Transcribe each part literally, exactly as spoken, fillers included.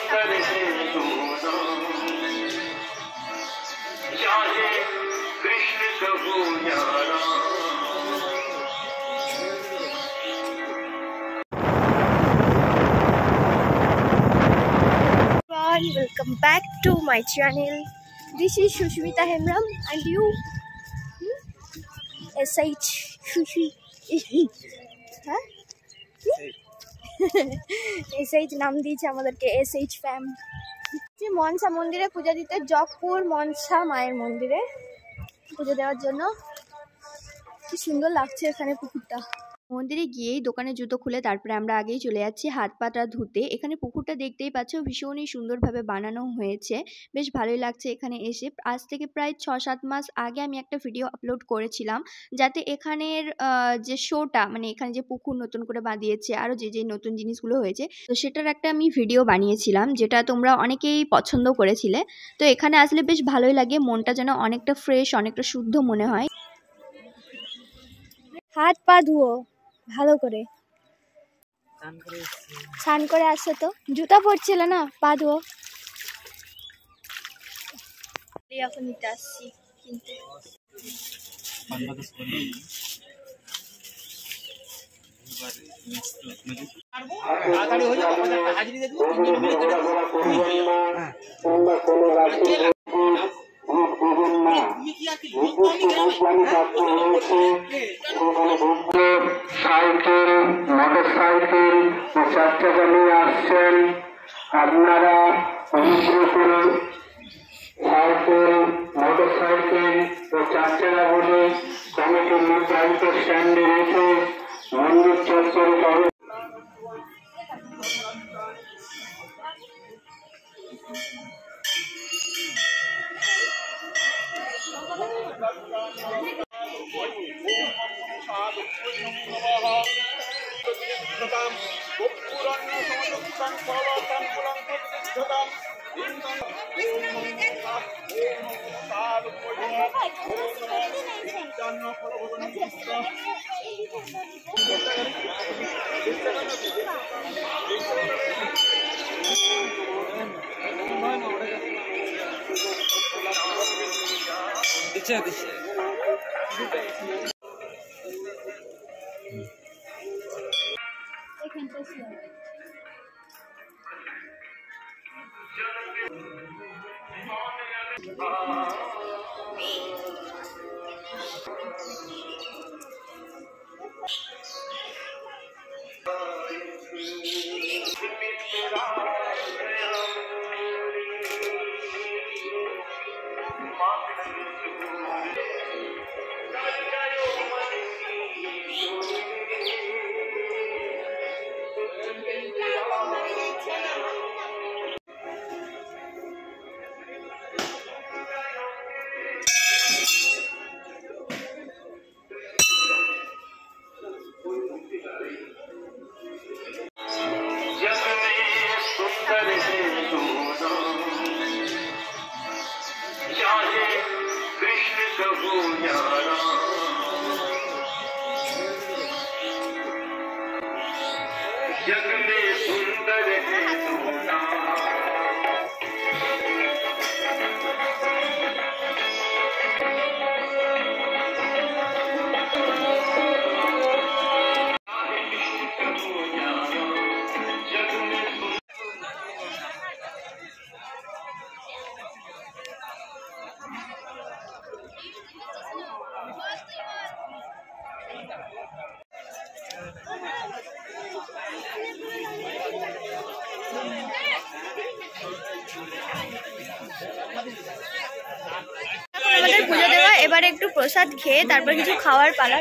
Welcome back to my channel. This is Sushmita Hemram and you hmm? S H Sushi huh? S H নাম দিয়েছে আমাদেরকে S H ফ্যাম। Manasa মন্দিরে পূজা দিতে জগপুর মনসা মায়ের মন্দিরে পুজো দেওয়ার জন্য কি সুন্দর লাগছে এখানে পুকুরটা। মন্দিরে গিয়েই দোকানে জুতো খুলে তারপরে আমরা আগেই চলে যাচ্ছি হাত পাটা ধুতে। এখানে পুকুরটা দেখতেই পাচ্ছ ভীষণই সুন্দরভাবে বানানো হয়েছে, বেশ ভালোই লাগছে এখানে এসে। আজ থেকে প্রায় ছ সাত মাস আগে আমি একটা ভিডিও আপলোড করেছিলাম যাতে এখানের যে শোটা মানে এখানে যে পুকুর নতুন করে বাঁধিয়েছে আরও যে যে নতুন জিনিসগুলো হয়েছে তো সেটার একটা আমি ভিডিও বানিয়েছিলাম যেটা তোমরা অনেকেই পছন্দ করেছিলে। তো এখানে আসলে বেশ ভালোই লাগে, মনটা যেন অনেকটা ফ্রেশ অনেকটা শুদ্ধ মনে হয়। হাত পা ধুও ভালো করে, স্নান করে আসছো তো জুতা পরছিল না, পা ধুও। এখন নিতে আসছি কিন্তু সাইকেল মোটর সাইকেল ও চার চাকা নিয়ে আসছেন আপনারা অনুগ্রহ করে সাইকেল মোটর সাইকেল ও চার চাকাগুলি কমিটির নির্ধারিত স্ট্যান্ডে রেখে মন্দির চত্বরে পাবেন। আমাদের পুজো দেওয়া, এবারে একটু প্রসাদ খেয়ে তারপর কিছু খাওয়ার পালা।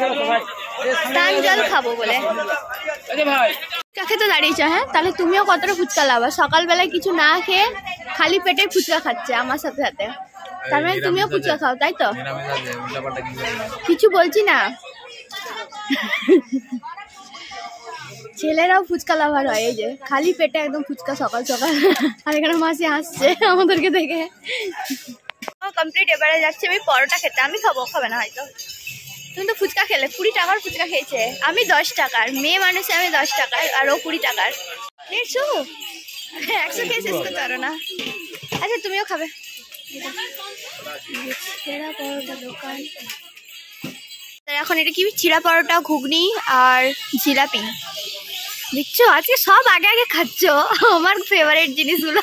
স্নান জল খাবো বলে খেতে দাঁড়িয়েছ। হ্যাঁ তাহলে তুমিও কতটা ফুচকা লাভা, সকালবেলায় কিছু না খেয়ে খালি পেটে ফুচকা খাচ্ছে আমার সাথে সাথে, তার মানে তুমিও ফুচকা খাও তাই তো? কিছু বলছি না, ছেলেরাও ফুচকা লাভার হয়। এই যে খালি পেটে একদম ফুচকা সকাল সকাল, আর এখানে মাসি হাসছে আমাদেরকে দেখে। কমপ্লিট, এবারে যাচ্ছে আমি পরোটা খেতে। আমি খাবো, খাবে না হয়তো। তুমি তো ফুচকা খেলে, কুড়ি টাকার ফুচকা খেয়েছে, আমি দশ টাকার। মেয়ে মানুষে আমি দশ টাকার আর ও কুড়ি টাকার। দেখছো একশো খেয়ে শেষ করতে পারো না। আচ্ছা তুমিও খাবে। ছেঁড়া পরোটা দোকান। এখন এটা কি চিড়া পরোটা, ঘুগনি আর জিলাপি দেখছো। আজকে সব আগে আগে খাচ্ছ আমার ফেভারিট জিনিসগুলো।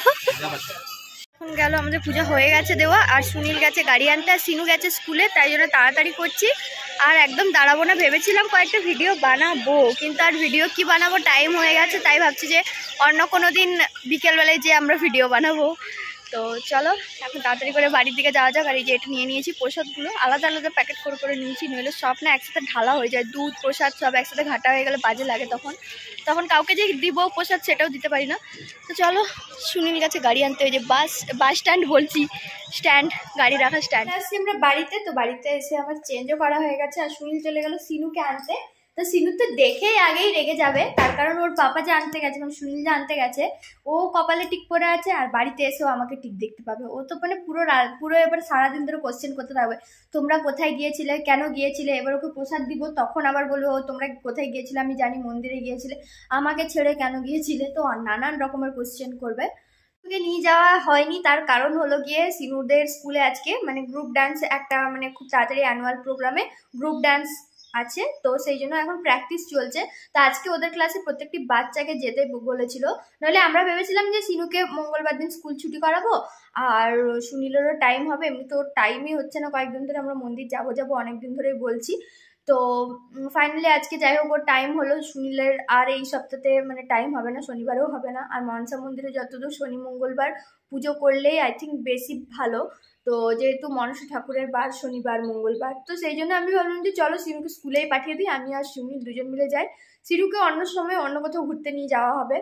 এখন গেল আমাদের পূজা হয়ে গেছে দেওয়া, আর সুনীল গেছে গাড়ি আনতে, আর সিনু গেছে স্কুলে, তাই জন্য তাড়াতাড়ি করছি। আর একদম দাঁড়াবো না, ভেবেছিলাম কয়েকটা ভিডিও বানাবো, কিন্তু আর ভিডিও কি বানাবো, টাইম হয়ে গেছে। তাই ভাবছি যে অন্য কোনো দিন বিকেলবেলায় যে আমরা ভিডিও বানাবো। তো চলো এখন তাড়াতাড়ি করে বাড়ির দিকে যাওয়া যাক। আর এই যে এটা নিয়ে নিয়েছি প্রসাদগুলো, আলাদা আলাদা প্যাকেট করে করে নিয়েছি, নইলে সব না একসাথে ঢালা হয়ে যায়। দুধ প্রসাদ সব একসাথে ঘাটা হয়ে গেলে বাজে লাগে, তখন তখন কাউকে যে দিব প্রসাদ সেটাও দিতে পারি না। তো চলো সুনীল গেছে গাড়ি আনতে, ওই যে বাস বাস স্ট্যান্ড বলছি, স্ট্যান্ড, গাড়ি রাখা স্ট্যান্ড। আসছি আমরা বাড়িতে, তো বাড়িতে এসে আমার চেঞ্জও করা হয়ে গেছে, আর সুনীল চলে গেল সিনুকে আনতে। তো সিনু তো দেখেই আগেই রেগে যাবে, তার কারণ ওর পাপা যে আনতে গেছে, মানে সুনীল যে আনতে গেছে, ও কপালে টিক পরে আছে, আর বাড়িতে এসেও আমাকে টিক দেখতে পাবে। ও তো মানে পুরো পুরো এবার সারাদিন ধরে কোশ্চেন করতে থাকবে, তোমরা কোথায় গিয়েছিলে, কেন গিয়েছিলে। এবার ওকে প্রসাদ দিব, তখন আবার বলবো ও তোমরা কোথায় গিয়েছিলে, আমি জানি মন্দিরে গিয়েছিলে, আমাকে ছেড়ে কেন গিয়েছিলে। তো নানান রকমের কোশ্চেন করবে। ওকে নিয়ে যাওয়া হয়নি, তার কারণ হলো গিয়ে সিনুদের স্কুলে আজকে মানে গ্রুপ ডান্স একটা, মানে খুব তাড়াতাড়ি অ্যানুয়াল প্রোগ্রামে গ্রুপ ডান্স আছে, তো সেই জন্য এখন প্র্যাকটিস চলছে। তো আজকে ওদের ক্লাসে প্রত্যেকটি বাচ্চাকে যেতে বলেছিল, নাহলে আমরা ভেবেছিলাম যে সিনুকে মঙ্গলবার দিন স্কুল ছুটি করাবো, আর সুনীলেরও টাইম হবে। এমনি তো টাইমই হচ্ছে না, কয়েকদিন ধরে আমরা মন্দির যাবো যাবো অনেকদিন ধরেই বলছি। তো ফাইনালি আজকে যাই হোক ওর টাইম হলো। সুনীলের আর এই সপ্তাহে মানে টাইম হবে না, শনিবারেও হবে না। আর মনসা মন্দিরে যতদূর শনি মঙ্গলবার পুজো করলেই আই থিঙ্ক বেশি ভালো। তো যেহেতু মনসা ঠাকুরের বার শনিবার মঙ্গলবার, তো সেই জন্য আমি ভাবলাম যে চলো সিনুকে স্কুলেই পাঠিয়ে দিই, আমি আর সুনীল দুজন মিলে যাই। সিনুকে অন্য সময় অন্য কোথাও ঘুরতে নিয়ে যাওয়া হবে,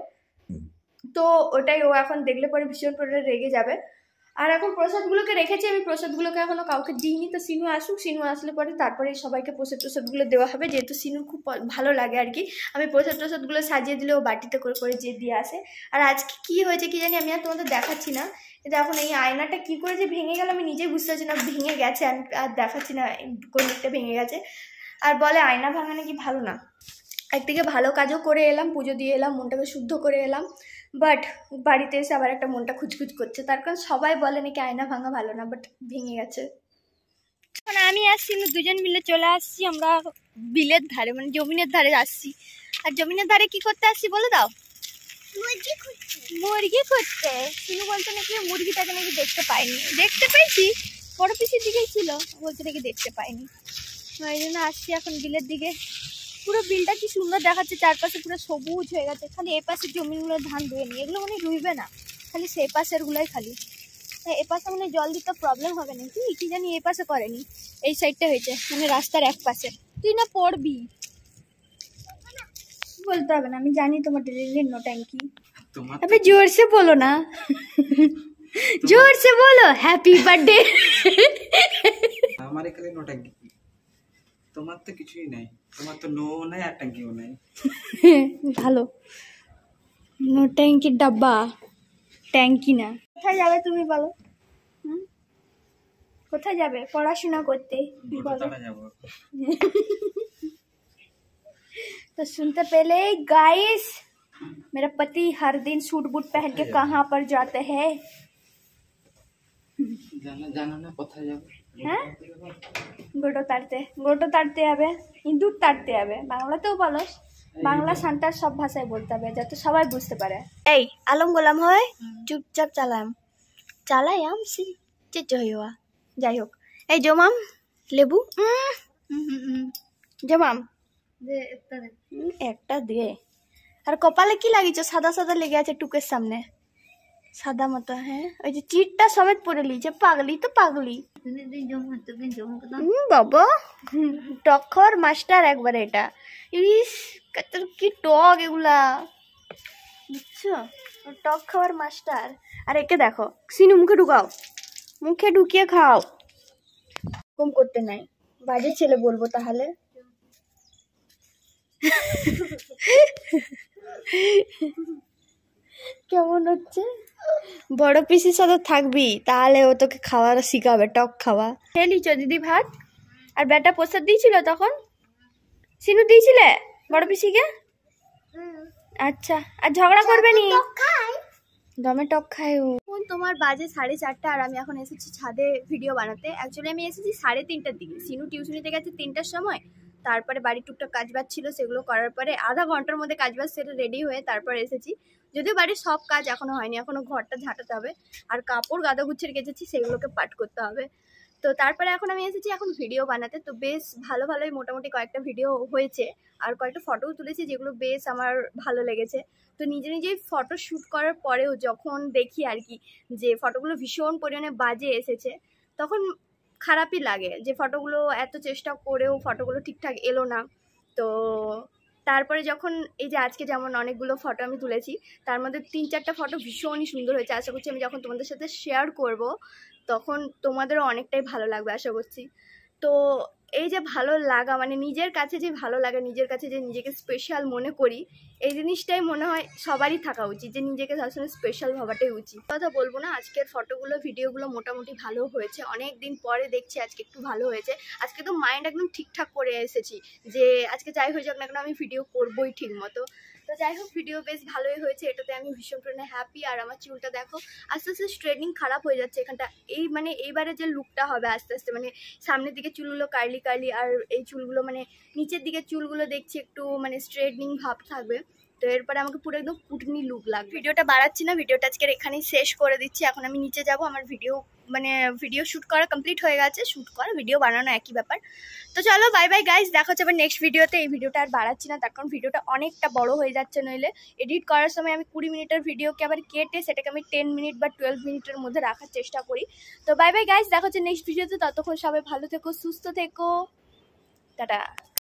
তো ওটাই ও এখন দেখলে পরে ভীষণ করে রেগে যাবে। আর এখন প্রসাদগুলোকে রেখেছি আমি, প্রসাদগুলোকে এখনো কাউকে দিইনি। তো সিনু আসুক, সিনু আসলে পরে তারপরে সবাইকে প্রসাদ প্রসাদগুলো দেওয়া হবে, যেহেতু সিনুর খুব ভালো লাগে আর কি। আমি প্রসাদ প্রসাদগুলো সাজিয়ে দিলে ও বাটিতে করে করে যে দিয়ে আসে। আর আজকে কি হয়েছে কি জানি, আমি আর তোমাদের দেখাচ্ছি না। কিন্তু এখন এই আয়নাটা কি করে যে ভেঙে গেল আমি নিজেই বুঝতে পারছি না, ভেঙে গেছে, আমি আর দেখাচ্ছি না কোন দিকটা ভেঙে গেছে। আর বলে আয়না ভাঙা নাকি ভালো না। একদিকে ভালো কাজও করে এলাম, পুজো দিয়ে এলাম, মনটাকে শুদ্ধ করে এলাম, বাট বাড়িতে এসে আবার একটা মনটা খুচখুচ করছে, তার কারণ সবাই বলে নাকি আয়না ভাঙা ভালো না, বাট ভেঙে গেছে। এখন আমি আসছি, দুজন মিলে চলে আসছি আমরা বিলের ধারে, মানে জমিনের ধারে আসছি। আর জমিনের ধারে কি করতে আসছি বলে দাও? মুরগি খুঁজতে। মুরগি খুঁজতে। সিনু বলতে নাকি মুরগিটাকে নাকি দেখতে পাইনি, দেখতে পেয়েছি বড় পিসির দিকেই ছিল, বলতে নাকি দেখতে পাইনি। ওই জন্য আসছি এখন বিলের দিকে। পুরো বিলটা কি সুন্দর দেখাচ্ছে, চারপাশে পুরো সবুজ হয়ে গেছে, খালি এ পাশের জমিগুলো ধান রুয়ে নি, এগুলো মানে রুইবে না, খালি সে পাশের গুলোই খালি। এ পাশে মানে জল দিতে প্রবলেম হবে না, কি কি জানি এ পাশে করেনি, এই সাইডটা হয়েছে মানে রাস্তার এক পাশে। তুই না পড়বি, বলতে হবে না, আমি জানি তোমার ড্রিলিং নো ট্যাঙ্কি। अबे जोर से बोलो ना, जोर से बोलो हैप्पी बर्थडे। हमारे कले नो टैंकी, তোমার তো কিছুই নাই, তোমার তো নো নাই আর ট্যাঙ্কিও নাই। ভালো, নো ট্যাঙ্কি ডাব্বা, ট্যাঙ্কি না। কোথায় যাবে তুমি বলো? হুম, কোথায় যাবে পড়াশোনা করতে? तो सुनते पहले गाइस, मेरा पति हर दिन सूट बूट पहन के कहाँ पर जाते हैं? জানা জানা না কোথায় যাবে? হ্যাঁ, গোটো তাড়তে, গোটো তাড়তে হবে, ইঁদুর তাড়তে হবে। বাংলাতেও বলো, বাংলা সান্তার সব ভাষায় বলতে হবে যাতে সবাই বুঝতে পারে। এই আলম গোলাম হয় চুপচাপ চালাম চালায়াম সি চেচ হইয়া। যাই হোক, এই জমাম লেবু, জমাম একটা দিয়ে। আর কপালে কি লাগিয়েছ? সাদা সাদা লেগে আছে টুকের সামনে, সাদা মতো। হ্যাঁ, ওই যে চিটটা সমেত পরে লিয়েছে, পাগলি তো পাগলি বাবা, টক্কর মাস্টার একবারে এটা। ইস কত কি টক এগুলা, বুঝছো, টক খাওয়ার মাস্টার। আর একে দেখো, সিনু মুখে ঢুকাও, মুখে ঢুকিয়ে খাও, কম করতে নাই, বাজে ছেলে বলবো তাহলে। কেমন হচ্ছে? বড় পিসির সাথে থাকবি তাহলে ও তোকে খাওয়ার শিখাবে, টক খাওয়া। খেয়ে লিচ দিদি ভাত? আর বেটা প্রসাদ দিয়েছিল তখন? সিনু দিয়েছিলে বড় পিসিকে? আচ্ছা, আর ঝগড়া করবে নি? দমে টক খায় ও। এখন তোমার বাজে সাড়ে চারটা আর আমি এখন এসেছি ছাদে ভিডিও বানাতে। অ্যাকচুয়ালি আমি এসেছি সাড়ে তিনটার দিকে, সিনু টিউশনিতে গেছে তিনটার সময়। তারপরে বাড়ির টুকটাক কাজ বাজ ছিল, সেগুলো করার পরে আধা ঘন্টার মধ্যে কাজ বাজ সেরে রেডি হয়ে তারপর এসেছি। যদিও বাড়ির সব কাজ এখনো হয়নি, এখনো ঘরটা ঝাঁটাতে হবে আর কাপড় গাদা গুছিয়ে গেছেছি, সেগুলোকে পাট করতে হবে। তো তারপরে এখন আমি এসেছি এখন ভিডিও বানাতে। তো বেশ ভালো ভালোই মোটামুটি কয়েকটা ভিডিও হয়েছে আর কয়েকটা ফটোও তুলেছি, যেগুলো বেশ আমার ভালো লেগেছে। তো নিজে নিজেই ফটো শ্যুট করার পরেও যখন দেখি আর কি যে ফটোগুলো ভীষণ পরিমাণে বাজে এসেছে, তখন খারাপই লাগে যে ফটোগুলো এত চেষ্টা করেও ফটোগুলো ঠিকঠাক এলো না। তো তারপরে যখন এই যে আজকে যেমন অনেকগুলো ফটো আমি তুলেছি, তার মধ্যে তিন চারটা ফটো ভীষণই সুন্দর হয়েছে। আশা করছি আমি যখন তোমাদের সাথে শেয়ার করব তখন তোমাদেরও অনেকটাই ভালো লাগবে আশা করছি। তো এই যে ভালো লাগা, মানে নিজের কাছে যে ভালো লাগা, নিজের কাছে যে নিজেকে স্পেশাল মনে করি, এই জিনিসটাই মনে হয় সবারই থাকা উচিত, যে নিজেকে সবসময় স্পেশাল ভাবাটাই উচিত। কথা বলবো না, আজকের ফটোগুলো ভিডিওগুলো মোটামুটি ভালো হয়েছে। অনেক দিন পরে দেখছি আজকে একটু ভালো হয়েছে। আজকে তো মাইন্ড একদম ঠিকঠাক করে এসেছি যে আজকে যাই হয়ে যাক না কেন আমি ভিডিও করবোই ঠিক মতো। তো যাই হোক, ভিডিও বেশ ভালোই হয়েছে, এটাতে আমি ভীষণ পরিমাণে হ্যাপি। আর আমার চুলটা দেখো আস্তে আস্তে স্ট্রেটনিং খারাপ হয়ে যাচ্ছে এখানটা। এই মানে এইবারে যে লুকটা হবে আস্তে আস্তে, মানে সামনের দিকে চুলগুলো কার্লি কার্লি আর এই চুলগুলো মানে নিচের দিকে চুলগুলো দেখছি একটু মানে স্ট্রেটনিং ভাব থাকবে। তো এরপরে আমাকে পুরো একদম কুটনি লুক লাগবে। ভিডিওটা বাড়াচ্ছি না, ভিডিওটা আজকের এখানেই শেষ করে দিচ্ছি। এখন আমি নিচে যাব, আমার ভিডিও মানে ভিডিও শ্যুট করা কমপ্লিট হয়ে গেছে। শ্যুট করা ভিডিও বানানো একই ব্যাপার। তো চলো বাই বাই গাইস, দেখা হচ্ছে আবার নেক্সট ভিডিওতে। এই ভিডিওটা আর বাড়াচ্ছি না, তার কারণ ভিডিওটা অনেকটা বড় হয়ে যাচ্ছে, নইলে এডিট করার সময় আমি কুড়ি মিনিটের ভিডিওকে আবার কেটে সেটাকে আমি টেন মিনিট বা টুয়েলভ মিনিটের মধ্যে রাখার চেষ্টা করি। তো বাই বাই গাইস, দেখা হচ্ছে নেক্সট ভিডিওতে। ততক্ষণ সবাই ভালো থেকো, সুস্থ থেকো, টাটা।